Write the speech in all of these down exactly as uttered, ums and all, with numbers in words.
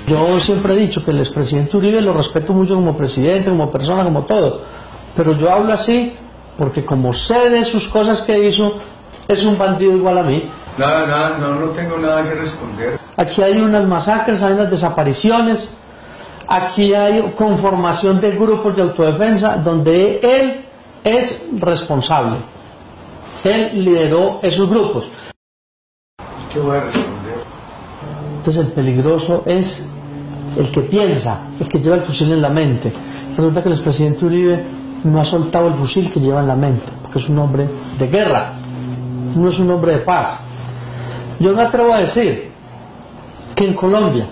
Yo siempre he dicho que el expresidente Uribe lo respeto mucho como presidente, como persona, como todo, pero yo hablo así porque como sé de sus cosas que hizo, es un bandido igual a mí. Nada, nada, no, no tengo nada que responder. Aquí hay unas masacres, hay unas desapariciones, aquí hay conformación de grupos de autodefensa donde él es responsable. Él lideró esos grupos. ¿Qué voy a responder? Entonces el peligroso es el que piensa, el que lleva el fusil en la mente. Resulta que el expresidente Uribe no ha soltado el fusil que lleva en la mente, porque es un hombre de guerra, no es un hombre de paz. Yo me atrevo a decir que en Colombia,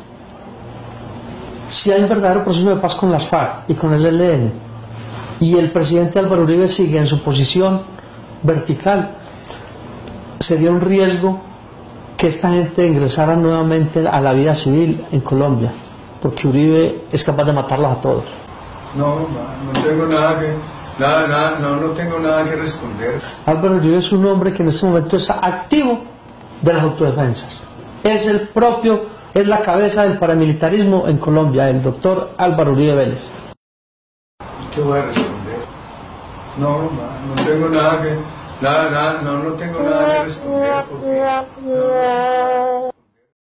si hay un verdadero proceso de paz con las FARC y con el E L N, y el presidente Álvaro Uribe sigue en su posición vertical, sería un riesgo que esta gente ingresara nuevamente a la vida civil en Colombia, porque Uribe es capaz de matarlos a todos. No, no tengo nada que, nada, nada, no, no tengo nada que responder. Álvaro Uribe es un hombre que en este momento es activo de las autodefensas. Es el propio, es la cabeza del paramilitarismo en Colombia, el doctor Álvaro Uribe Vélez. ¿Qué voy a responder? No, no, no tengo nada que, nada, nada, no, no tengo nada que responder porque, no.